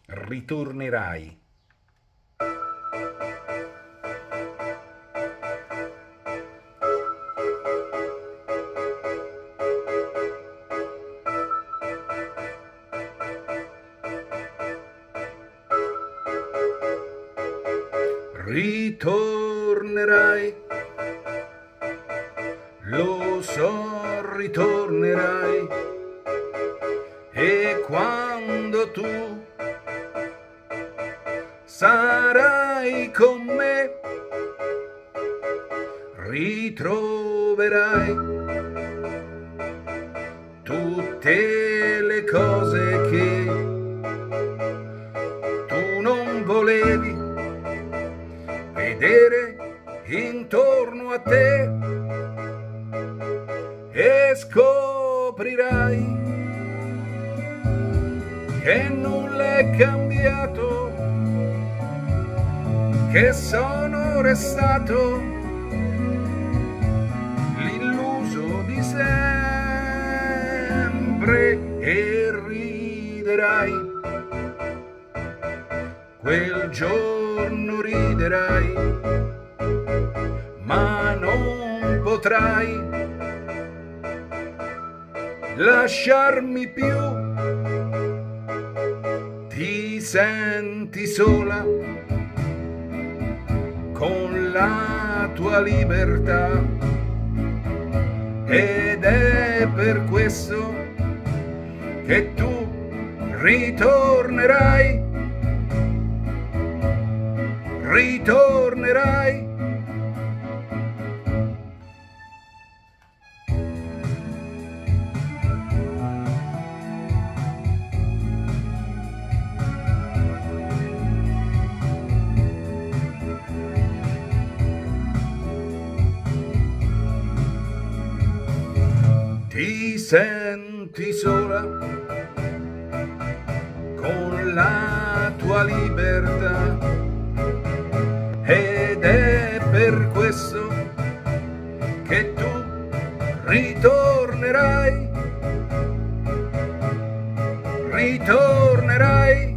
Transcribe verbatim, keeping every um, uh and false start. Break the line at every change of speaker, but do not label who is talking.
ritornerai. Ritornerai, lo so, ritornerai, e quando tu sarai con me, ritroverai tutte le cose che tu non volevi vedere intorno a te, e scoprirai che nulla è cambiato, che sono restato l'illuso di sempre, e riderai quel giorno, riderai, ma non potrai lasciarmi più. Ti senti sola con la tua libertà, ed è per questo che tu ritornerai, ritornerai. Ti senti sola con la tua libertà, ed è per questo che tu ritornerai, ritornerai.